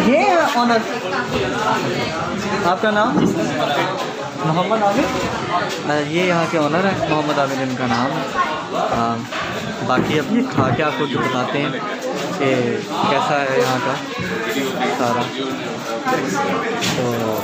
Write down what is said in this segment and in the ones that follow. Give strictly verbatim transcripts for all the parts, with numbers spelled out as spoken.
ये ऑनर, आपका नाम? मोहम्मद आबिद। ये यहाँ के ऑनर हैं, मोहम्मद आबिद इनका नाम है। आ, बाकी अब ये खा के आपको जो बताते हैं कि कैसा है यहाँ का सारा। तो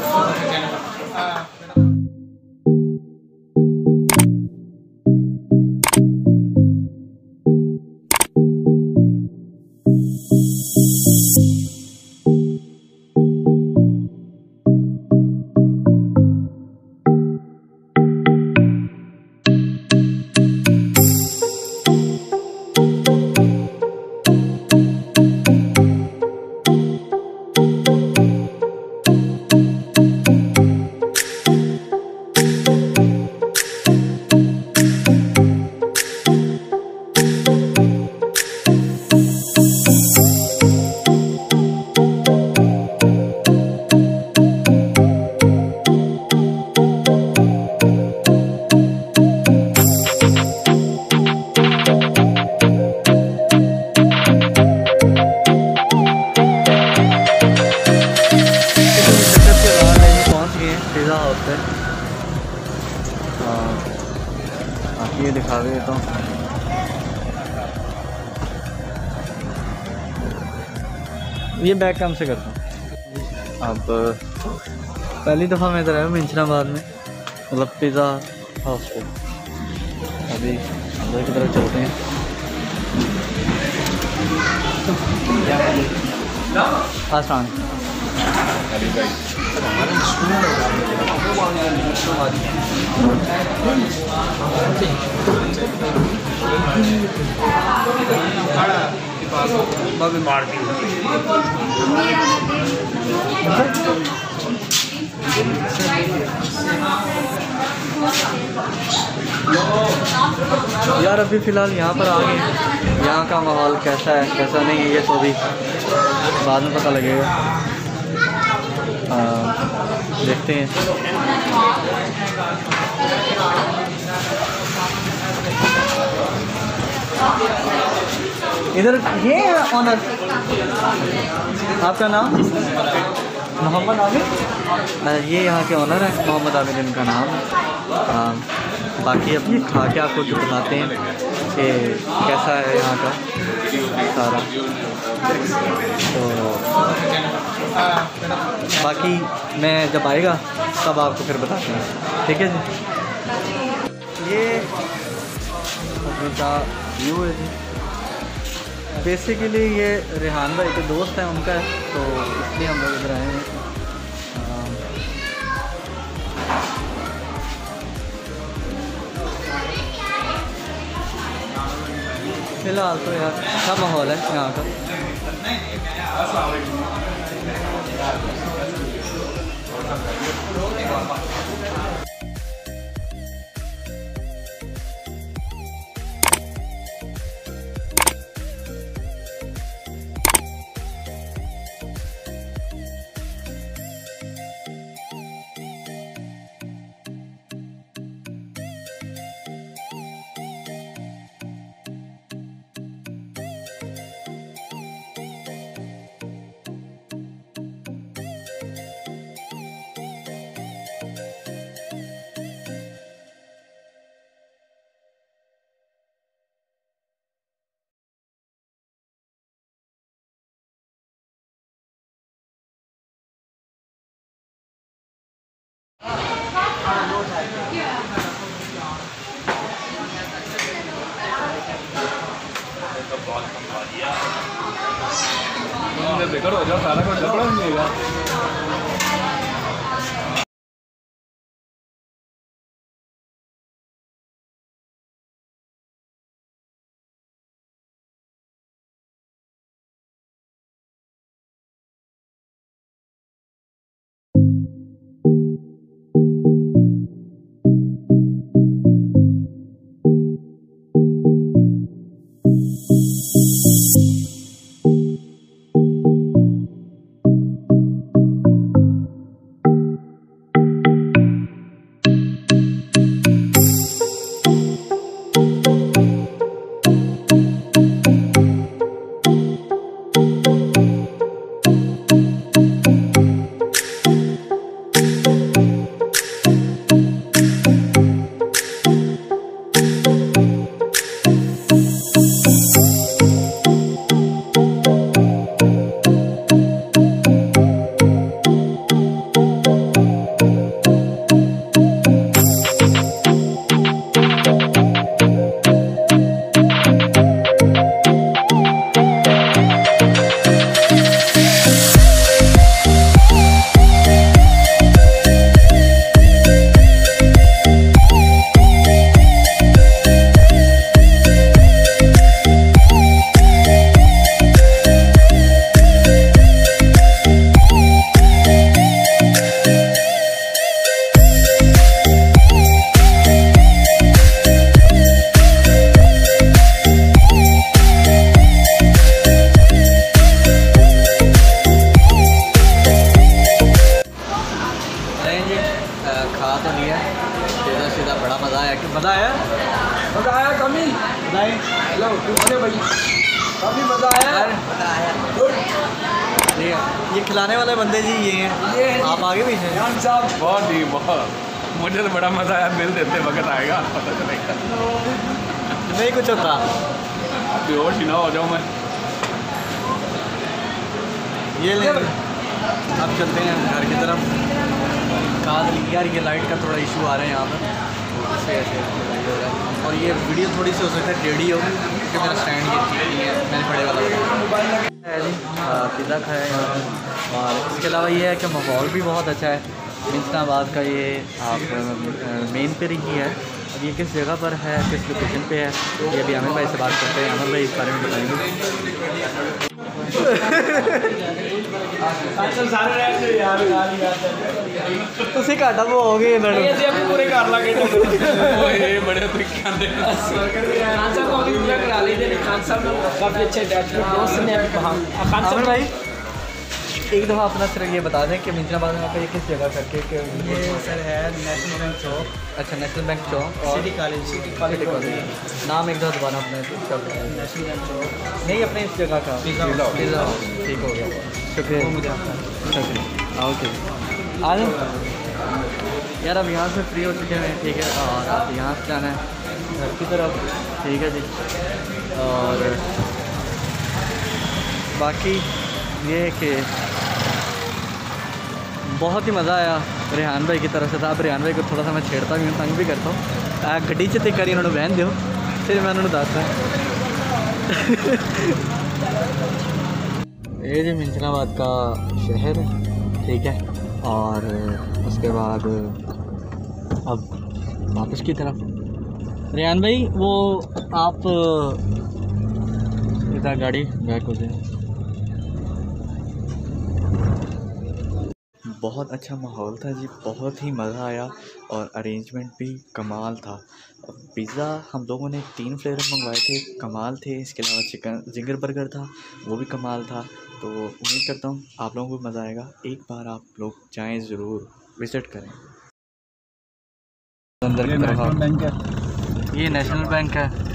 पिज़्ज़ा हाउस है। आप ये दिखा देता हूँ। ये बैग कम से करता हूँ। अब पहली दफ़ा मैं इधर आया हूँ इंजनाबाद में, मतलब पिज़्ज़ा हाउस पे। अभी अंदर की तरफ चलते हैं। आसान यार अभी फ़िलहाल यहाँ पर आ गए। यहाँ का माहौल कैसा है कैसा नहीं है ये तो अभी बाद में पता लगेगा। आ, देखते हैं। इधर ये ऑनर, आपका नाम? मोहम्मद आबिद। ये यहाँ के ऑनर हैं, मोहम्मद आबिद इनका नाम है। आ, बाकी अब ये खा के आपको जो बताते हैं कि कैसा है यहाँ का सारा। तो बाकी मैं जब आएगा तब आपको फिर बताते हैं, ठीक है जी। ये का व्यू है जी। बेसिकली ये रेहान भाई के दोस्त हैं उनका है, तो इसलिए हम लोग इधर आए हैं। फिलहाल तो यार अच्छा माहौल है यहाँ का। बेकार हो जाओ सारा कुछ कपड़ा मिलेगा। काफ़ी मज़ा आया। ये ये खिलाने वाले बंदे जी ये हैं, ये आप आगे पीछे हैं। बहुत ही बहुत, मुझे तो बड़ा मज़ा आया। बिल देते वक्त आएगा पता चलेगा। नहीं कुछ होता बेहोश ही ना हो जाऊँ मैं। ये ले अब चलते हैं घर की तरफ। काद यार ये लाइट का थोड़ा इशू आ रहा है यहाँ पर, इससे ऐसे लाइट हो रहा है। और ये वीडियो थोड़ी सी हो सकता है टेढ़ी हो क्योंकि मेरा स्टैंड ये ठीक नहीं है, मैंने बड़े वाला है जी। पिज़्ज़ा खाया यहाँ पर। और इसके अलावा ये है कि माहौल भी बहुत अच्छा है। मिंसनाबाद का ये आप मेन पर ही है। अब ये किस जगह पर है, किस लोकेशन पे है, ये अभी आमिर भाई से बात करते हैं। आमिर भाई इस बारे में बताएंगे। ਤੁਸੀਂ ਘਾਟਾ ਪਾਓਗੇ ਇਹਨਾਂ ਨੂੰ। ਅਸੀਂ ਆਪੇ ਪੂਰੇ ਕਰ ਲਾਂਗੇ। ਓਏ ਬੜੇ ਤਰੀਕੇ ਆਂਦੇ खान साहब को अभी पूरा करा लेते हैं। खान साहब काफ़ी अच्छे दोस्त ने खान आमिर साहब भाई एक दफ़ा अपना सिर्फ ये बता दें कि मिंजनाबाद में आपका ये किस जगह करके कि ये सर है नेशनल बैंक चौक, अच्छा नेशनल बैंक चौक और सिटी कॉलेज, सिटी कॉलेज नाम एक दफ़ा दोबारा अपने इसका बताएं। नेशनल बैंक चौक नहीं अपने इस जगह का पिज़्ज़ा पिज़्ज़ा ठीक हो गया, शुक्रिया शुक्रिया। ओके आ जाओ यार, अब यहाँ से फ्री हो चुके हैं ठीक है। और अब यहाँ से जाना है घर की तरफ ठीक है जी। और बाकी ये कि बहुत ही मज़ा आया रेहान भाई की तरफ से था। अब रेहान भाई को थोड़ा सा मैं छेड़ता भी हूँ, तंग भी करता हूँ। गड्डी च तक करी उन्होंने बहन दो, फिर मैं उन्होंने दसदा ये जी मिंजनाबाद का शहर है ठीक है। और उसके बाद अब वापस की तरफ रेहान भाई वो आप इधर गाड़ी बैक हो जाए। बहुत अच्छा माहौल था जी, बहुत ही मज़ा आया और अरेंजमेंट भी कमाल था। पिज़्ज़ा हम लोगों ने तीन फ्लेवर मंगवाए थे, कमाल थे। इसके अलावा चिकन जिंगर बर्गर था, वो भी कमाल था। तो उम्मीद करता हूँ आप लोगों को मज़ा आएगा। एक बार आप लोग जाएं, ज़रूर विज़िट करें। अंदर की तरफ बैंक है, ये नेशनल बैंक है।